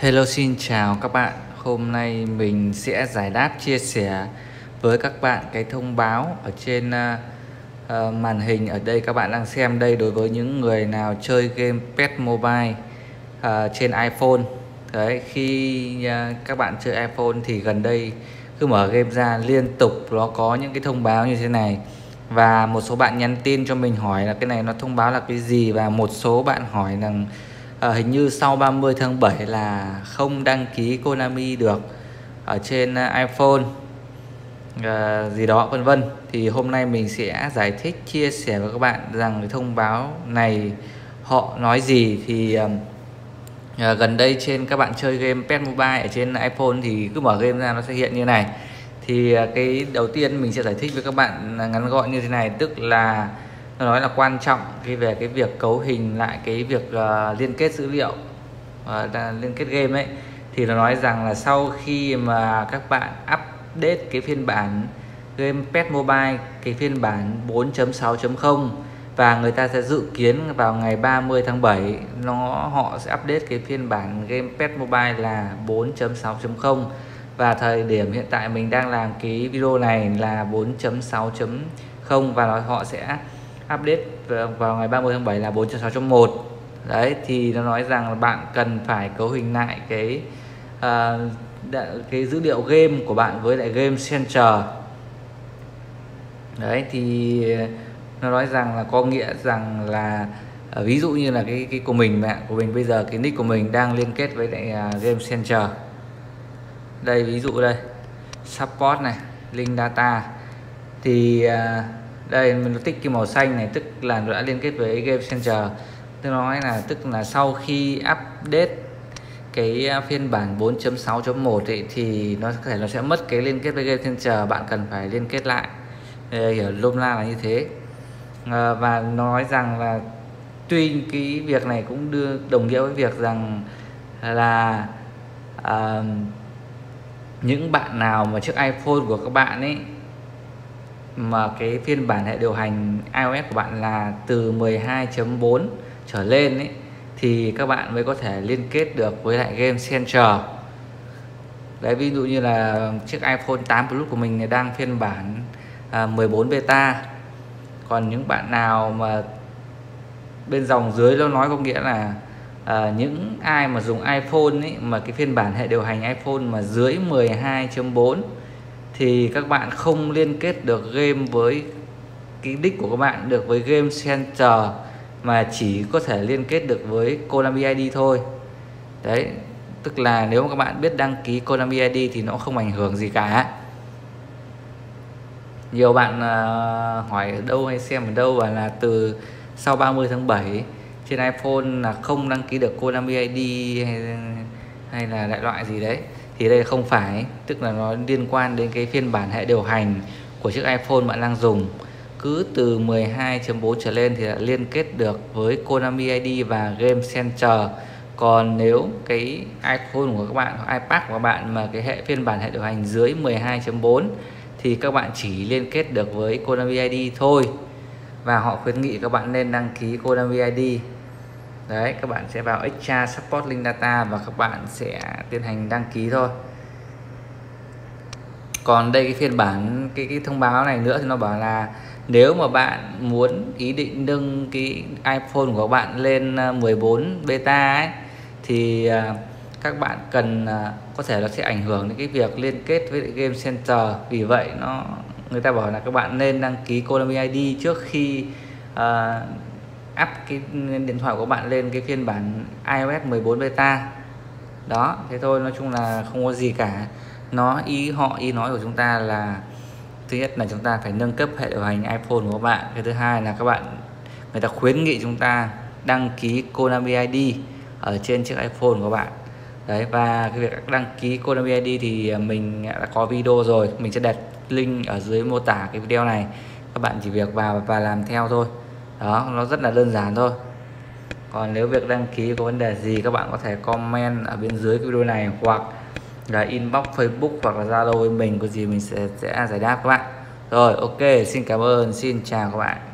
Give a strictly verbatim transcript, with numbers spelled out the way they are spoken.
Hello, xin chào các bạn. Hôm nay mình sẽ giải đáp chia sẻ với các bạn cái thông báo ở trên uh, uh, màn hình ở đây các bạn đang xem đây, đối với những người nào chơi game pê e ét Mobile uh, trên iPhone. Đấy, khi uh, các bạn chơi iPhone thì gần đây cứ mở game ra liên tục nó có những cái thông báo như thế này, và một số bạn nhắn tin cho mình hỏi là cái này nó thông báo là cái gì, và một số bạn hỏi rằng À, hình như sau ba mươi tháng bảy là không đăng ký Konami được ở trên iPhone à, gì đó vân vân. Thì hôm nay mình sẽ giải thích chia sẻ với các bạn rằng cái thông báo này họ nói gì. Thì à, gần đây trên các bạn chơi game pê e ét Mobile ở trên iPhone thì cứ mở game ra nó sẽ hiện như này. Thì à, cái đầu tiên mình sẽ giải thích với các bạn ngắn gọn như thế này, tức là nó nói là quan trọng cái về cái việc cấu hình lại cái việc uh, liên kết dữ liệu, uh, liên kết game ấy. Thì nó nói rằng là sau khi mà các bạn update cái phiên bản game pê e ét Mobile, cái phiên bản bốn chấm sáu chấm không, và người ta sẽ dự kiến vào ngày ba mươi tháng bảy nó họ sẽ update cái phiên bản game pê e ét Mobile là bốn chấm sáu chấm không, và thời điểm hiện tại mình đang làm cái video này là bốn chấm sáu chấm không, và họ sẽ update vào ngày ba mươi tháng bảy là bốn chấm sáu chấm một. Đấy, thì nó nói rằng là bạn cần phải cấu hình lại cái uh, cái dữ liệu game của bạn với lại Game Center. Đấy, thì nó nói rằng là có nghĩa rằng là uh, ví dụ như là cái cái của mình mẹ của mình bây giờ cái nick của mình đang liên kết với lại uh, Game Center. Đây, ví dụ đây support này, link data, thì uh, đây mình tích cái màu xanh này tức là nó đã liên kết với Game Center. Tôi nói là tức là sau khi update cái phiên bản bốn chấm sáu chấm một thì nó có thể nó sẽ mất cái liên kết với Game Center, bạn cần phải liên kết lại. Để hiểu nôm na là như thế. À, và nói rằng là tuy cái việc này cũng đưa đồng nghĩa với việc rằng là à, những bạn nào mà chiếc iPhone của các bạn ấy mà cái phiên bản hệ điều hành iOS của bạn là từ mười hai chấm bốn trở lên ấy, thì các bạn mới có thể liên kết được với lại Game Center. Đấy, ví dụ như là chiếc iPhone tám Plus của mình đang phiên bản à, mười bốn beta. Còn những bạn nào mà bên dòng dưới nó nói có nghĩa là à, những ai mà dùng iPhone ấy, mà cái phiên bản hệ điều hành iPhone mà dưới mười hai chấm bốn thì các bạn không liên kết được game với cái đích của các bạn được với Game Center, mà chỉ có thể liên kết được với Konami i đê thôi. Đấy, tức là nếu mà các bạn biết đăng ký Konami i đê thì nó không ảnh hưởng gì cả. Nhiều bạn uh, hỏi ở đâu hay xem ở đâu và là từ sau ba mươi tháng bảy trên iPhone là không đăng ký được Konami i đê hay, hay là đại loại gì đấy. Thì đây không phải, tức là nó liên quan đến cái phiên bản hệ điều hành của chiếc iPhone bạn đang dùng. Cứ từ mười hai chấm bốn trở lên thì đã liên kết được với Konami i đê và Game Center. Còn nếu cái iPhone của các bạn hoặc iPad của các bạn mà cái hệ phiên bản hệ điều hành dưới mười hai chấm bốn thì các bạn chỉ liên kết được với Konami i đê thôi. Và họ khuyến nghị các bạn nên đăng ký Konami i đê. Đấy, các bạn sẽ vào Extra Support Link Data và các bạn sẽ tiến hành đăng ký thôi. Còn đây cái phiên bản cái cái thông báo này nữa thì nó bảo là nếu mà bạn muốn ý định nâng cái iPhone của bạn lên mười bốn beta ấy, thì các bạn cần có thể nó sẽ ảnh hưởng đến cái việc liên kết với Game Center. Vì vậy nó người ta bảo là các bạn nên đăng ký Konami i đê trước khi uh, up cái điện thoại của bạn lên cái phiên bản iOS mười bốn beta. Đó, thế thôi, nói chung là không có gì cả. Nó ý họ ý nói của chúng ta là thứ nhất là chúng ta phải nâng cấp hệ điều hành iPhone của các bạn. Cái thứ hai là các bạn người ta khuyến nghị chúng ta đăng ký Konami i đê ở trên chiếc iPhone của bạn. Đấy, và cái việc đăng ký Konami i đê thì mình đã có video rồi, mình sẽ đặt link ở dưới mô tả cái video này. Các bạn chỉ việc vào và làm theo thôi. Đó, nó rất là đơn giản thôi. Còn nếu việc đăng ký có vấn đề gì các bạn có thể comment ở bên dưới cái video này, hoặc là inbox Facebook hoặc là Zalo với mình, có gì mình sẽ, sẽ giải đáp các bạn. Rồi, ok, xin cảm ơn, xin chào các bạn.